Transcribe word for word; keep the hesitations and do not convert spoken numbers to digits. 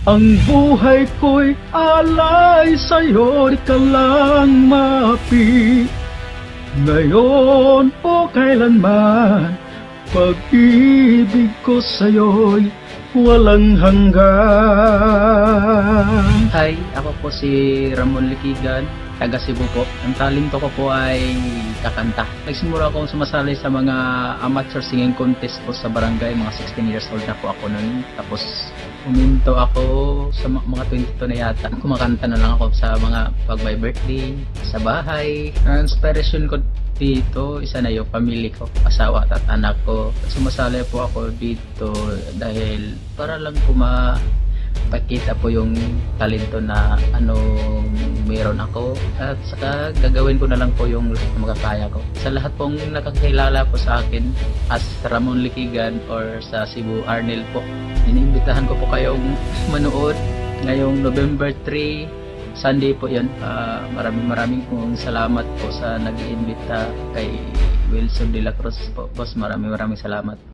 Ang buhay ko'y alay sa'yo, di ka lang mapi. Ngayon o kailanman, pag-ibig ko sa'yo'y walang hanggan. Hi, ako po si Ramon Liquigan, taga Cebu po. Ang talento ko po ay kakanta. Nagsimula akong sumasali sa mga amateur singing contest po sa barangay. Mga sixteen years old na po ako noon. Tapos uminto ako sa mga twenty-two na yata. Kumakanta na lang ako sa mga pag my birthday, sa bahay. Ang inspiration ko dito, isa na yung family ko, asawa at anak ko. Sumasali po ako dito dahil para lang po mapakita po yung talento na ano meron ako, at saka gagawin ko na lang po yung makakaya ko. Sa lahat pong nakakilala po sa akin as Ramon Liquigan or sa Cebu Arnel po, iniimbitahan ko po kayong manood ngayong November three, Sunday po yan. Uh, maraming maraming pong salamat po sa nag-iimbita kay Wilson de la Cruz po. Boss, maraming maraming salamat.